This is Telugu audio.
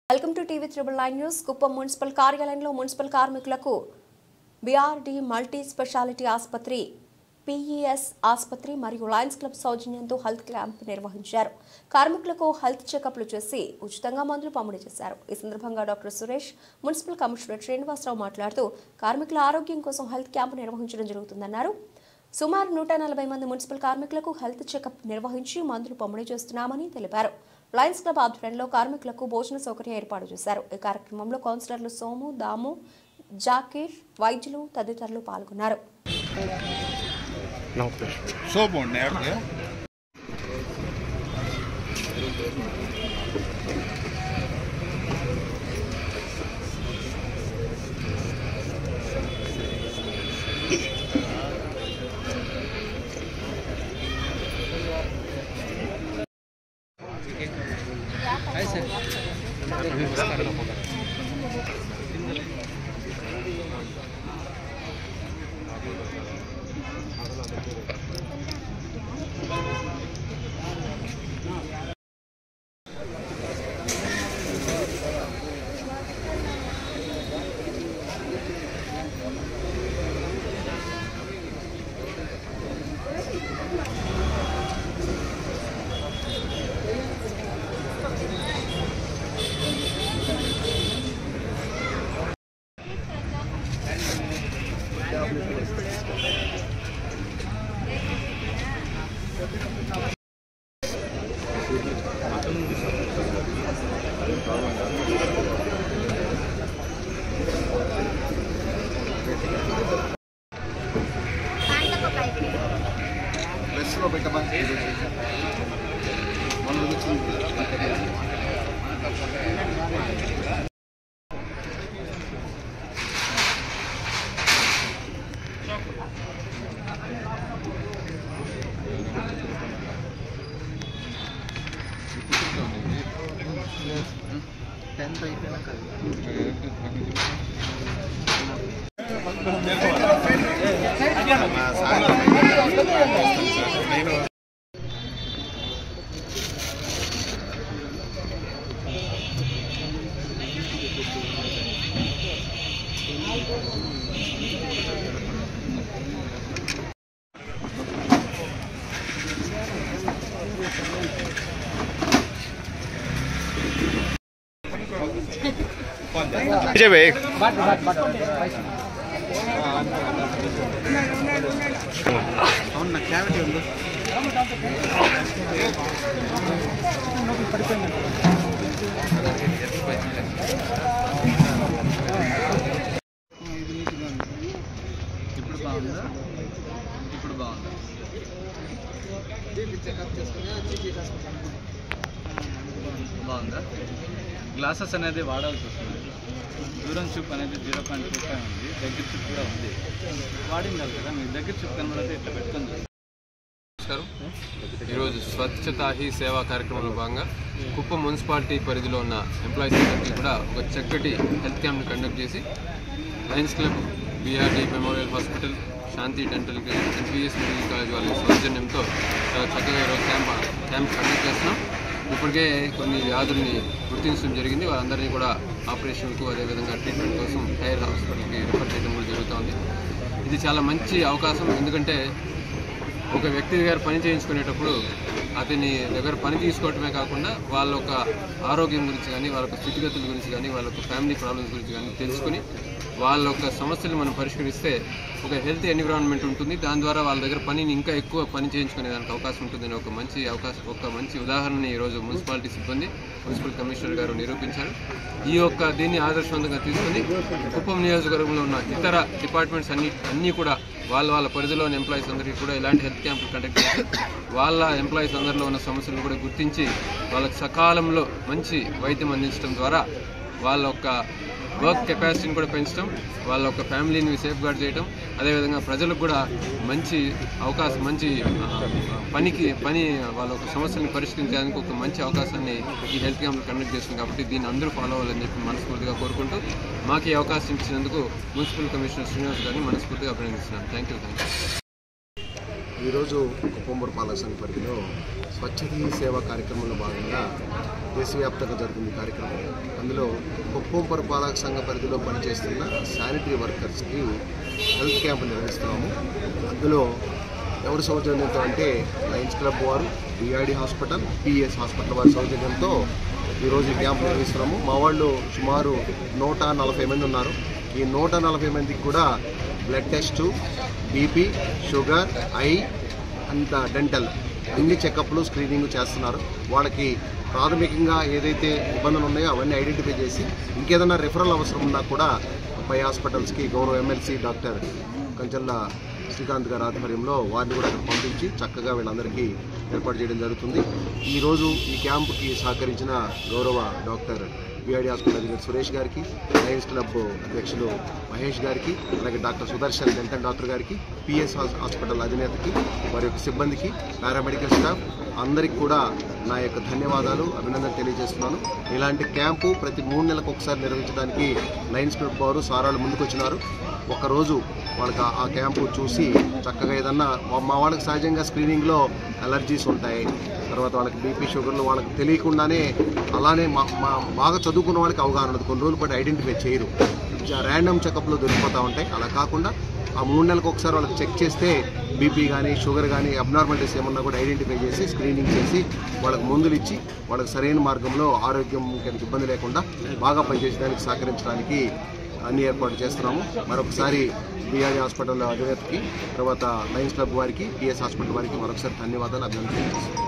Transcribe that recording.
Welcome to TV 9 news. Kuppam municipal కార్యాలయంలో మున్సిపల్ కార్మికులకు బీఆర్డీ మల్టీ స్పెషాలిటీ ఆసుపత్రి, పీఈఎస్ ఆసుపత్రి మరియు లయన్స్ క్లబ్ సౌజన్యంతో హెల్త్ క్యాంప్ నిర్వహించారు. కార్మికులకు హెల్త్ చెకప్లు చేసి ఉచితంగా మందులు పంపిణీ చేశారు. ఈ సందర్భంగా doctor Suresh, municipal commissioner Srinivasa Rao మాట్లాడుతూ కార్మికుల ఆరోగ్యం కోసం హెల్త్ క్యాంప్ నిర్వహించడం జరుగుతుందన్నారు. సుమారు 140 మంది మున్సిపల్ కార్మికులకు హెల్త్ చెకప్ నిర్వహించి మందులు పంపిణీ చేస్తున్నామని తెలిపారు. లయన్స్ క్లబ్ ఆధ్వర్యంలో కార్మికులకు భోజన సౌకర్యం ఏర్పాటు చేశారు. ఈ కార్యక్రమంలో కౌన్సిలర్లు సోము, దాము, జాకీర్, వైద్యులు తదితరులు పాల్గొన్నారు. క్యావిటీ ఉంది. ఇప్పుడు బాగుందా? ఇప్పుడు బాగుందా? బాగుందా? గ్లాసెస్ అనేది వాడాల్సి వస్తుంది. దూరం చూపు అనేది 0.25 ఉంది. దగ్గర చూపు కూడా ఉంది. వాడిండాలి కదా. మీ దగ్గర చూపు కనబడితే ఇట్లా పెట్టుకుంది. నమస్కారం. ఈరోజు స్వచ్ఛతా హీ సేవా కార్యక్రమంలో భాగంగా కుప్పం మున్సిపాలిటీ పరిధిలో ఉన్న ఎంప్లాయీస్ అందరికీ కూడా ఒక చక్కటి హెల్త్ క్యాంప్ని కండక్ట్ చేసి lions club, BRD memorial hospital, Shanti dental clinic, NPS medical college వాళ్ళ సౌజన్యంతో చాలా చక్కగా ఈరోజు క్యాంప్ కండక్ట్ చేస్తున్నాం. ఇప్పటికే కొన్ని వ్యాధుల్ని గుర్తించడం జరిగింది. వాళ్ళందరినీ కూడా ఆపరేషన్కు, అదేవిధంగా ట్రీట్మెంట్ కోసం హైయర్ హాస్పిటల్కి రిఫర్ చేయడం కూడా జరుగుతుంది. ఇది చాలా మంచి అవకాశం. ఎందుకంటే ఒక వ్యక్తి దగ్గర పని చేయించుకునేటప్పుడు అతని దగ్గర పని తీసుకోవటమే కాకుండా వాళ్ళ యొక్క ఆరోగ్యం గురించి కానీ, వాళ్ళ స్థితిగతుల గురించి కానీ, వాళ్ళ ఫ్యామిలీ ప్రాబ్లమ్స్ గురించి కానీ తెలుసుకుని వాళ్ళ యొక్క సమస్యలు మనం పరిష్కరిస్తే ఒక హెల్త్ ఎన్విరాన్మెంట్ ఉంటుంది. దాని ద్వారా వాళ్ళ దగ్గర పనిని ఇంకా ఎక్కువ పని చేయించుకునే దానికి అవకాశం ఉంటుందని ఒక మంచి ఉదాహరణని ఈరోజు మున్సిపాలిటీ సిబ్బంది, మున్సిపల్ కమిషనర్ గారు నిరూపించారు. దీన్ని ఆదర్శవంతంగా తీసుకుని కుప్పం నియోజకవర్గంలో ఉన్న ఇతర డిపార్ట్మెంట్స్ అన్నీ కూడా వాళ్ళ పరిధిలోని ఎంప్లాయీస్ అందరికీ కూడా ఇలాంటి హెల్త్ క్యాంపులు కండక్ట్ చేసి వాళ్ళ ఎంప్లాయీస్ అందరిలో ఉన్న సమస్యలను కూడా గుర్తించి వాళ్ళకి సకాలంలో మంచి వైద్యం అందించడం ద్వారా వాళ్ళ యొక్క వర్క్ కెపాసిటీని కూడా పెంచడం, వాళ్ళ యొక్క ఫ్యామిలీని సేఫ్ గార్డ్ చేయడం, అదేవిధంగా ప్రజలకు కూడా మంచి అవకాశం, మంచి పని వాళ్ళ యొక్క సమస్యలను పరిష్కరించడానికి ఒక మంచి అవకాశాన్ని ఈ హెల్త్ క్యాంప్ కండక్ట్ చేస్తుంది. కాబట్టి దీన్ని అందరూ ఫాలో అవ్వాలని చెప్పి మనస్ఫూర్తిగా కోరుకుంటూ మాకు ఈ అవకాశం ఇచ్చినందుకు మున్సిపల్ కమిషనర్ శ్రీనివాస్ గారిని మనస్ఫూర్తిగా అభినందిస్తున్నాను. Thank you. ఈరోజు కుప్పం పాలక సంఘ పరిధిలో స్వచ్ఛతీ సేవా కార్యక్రమంలో భాగంగా దేశవ్యాప్తంగా జరుగుతుంది కార్యక్రమం. అందులో కుప్పం పురపాలక సంఘ పరిధిలో పనిచేస్తున్న శానిటరీ వర్కర్స్కి హెల్త్ క్యాంప్ నిర్వహిస్తున్నాము. అందులో ఎవరి సౌజన్యంతో అంటే లయన్స్ క్లబ్ వారు, బిఆర్డి హాస్పిటల్, పిఎస్ హాస్పిటల్ వారి సౌజన్యంతో ఈరోజు ఈ క్యాంప్ నిర్వహిస్తున్నాము. మా వాళ్ళు సుమారు 140 మంది ఉన్నారు. ఈ 140 మందికి కూడా blood test, BP, sugar, eye and dental అన్ని చెకప్లు, స్క్రీనింగ్ చేస్తున్నారు. వాళ్ళకి ప్రాథమికంగా ఏదైతే ఇబ్బందులు ఉన్నాయో అవన్నీ ఐడెంటిఫై చేసి ఇంకేదైనా రిఫరల్ అవసరం ఉన్నా కూడా పై హాస్పిటల్స్కి గౌరవ ఎమ్మెల్సీ డాక్టర్ కంచల్ల శ్రీకాంత్ గారి ఆధ్వర్యంలో వారిని కూడా అక్కడ పంపించి చక్కగా వీళ్ళందరికీ ఏర్పాటు చేయడం జరుగుతుంది. ఈరోజు ఈ క్యాంపుకి సహకరించిన గౌరవ డాక్టర్ బిఆర్డి హాస్పిటల్ అధికారి సురేష్ గారికి, లయన్స్ క్లబ్ అధ్యక్షులు మహేష్ గారికి, అలాగే డాక్టర్ సుదర్శన్ డెంటల్ డాక్టర్ గారికి, పిఎస్ హాస్పిటల్ అధినేతకి, వారి యొక్క సిబ్బందికి, పారామెడికల్ స్టాఫ్ అందరికీ కూడా నా యొక్క ధన్యవాదాలు, అభినందనలు తెలియజేస్తున్నాను. ఇలాంటి క్యాంపు ప్రతి 3 నెలలకు ఒకసారి నిర్వహించడానికి లయన్స్ క్లబ్ వారు సారాలు ముందుకొచ్చినారు. ఒకరోజు వాళ్ళకి ఆ క్యాంపు చూసి చక్కగా ఏదన్నా మా వాళ్ళకి సహజంగా స్క్రీనింగ్లో అలర్జీస్ ఉంటాయి, తర్వాత వాళ్ళకి బీపీ, షుగర్లు వాళ్ళకి తెలియకుండానే అలానే బాగా చదువుకున్న వాళ్ళకి అవగాహన ఉండదు, కొన్ని రోజులు పాటు ఐడెంటిఫై చేయరు, ర్యాండమ్ చెకప్లో దొరికిపోతూ ఉంటాయి. అలా కాకుండా ఆ 3 నెలలకు ఒకసారి వాళ్ళకి చెక్ చేస్తే బీపీ కానీ, షుగర్ కానీ, అబ్నార్మాలిటీస్ ఏమన్నా కూడా ఐడెంటిఫై చేసి స్క్రీనింగ్ చేసి వాళ్ళకి మందులు ఇచ్చి వాళ్ళకి సరైన మార్గంలో ఆరోగ్యం ఇబ్బంది లేకుండా బాగా పనిచేసేదానికి సహకరించడానికి అన్ని ఏర్పాటు చేస్తున్నాము. మరొకసారి బిఆర్డి హాస్పిటల్ అధినేతకి, తర్వాత లయన్స్ క్లబ్ వారికి, పిఎస్ హాస్పిటల్ వారికి మరొకసారి ధన్యవాదాలు, అభినందనలు.